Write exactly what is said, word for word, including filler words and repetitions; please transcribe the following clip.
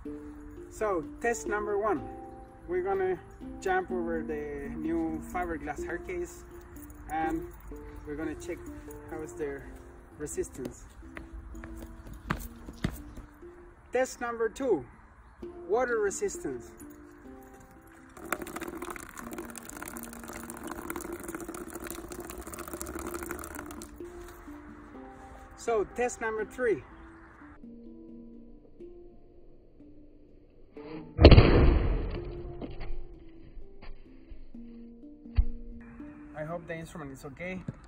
So test number one, we're gonna jump over the new Fiberglass Hardcase and we're gonna check how is their resistance. Test number two, water resistance. So test number three. I hope the instrument is okay.